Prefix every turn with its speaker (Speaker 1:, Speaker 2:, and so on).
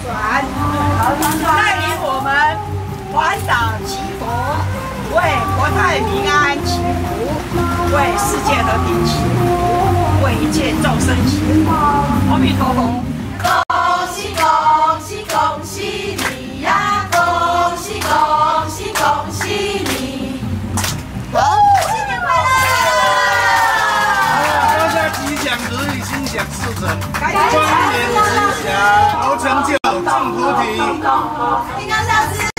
Speaker 1: 转，带领我们环岛祈福，为国泰民安祈福，为世界和平祈福，为一切众生祈福。阿弥陀佛。恭喜恭喜恭喜你呀！恭喜恭喜恭喜你！好，新年快乐！
Speaker 2: 大家吉祥如意，心想事成，光年吉祥，好成就，种菩提。
Speaker 1: 金刚上师。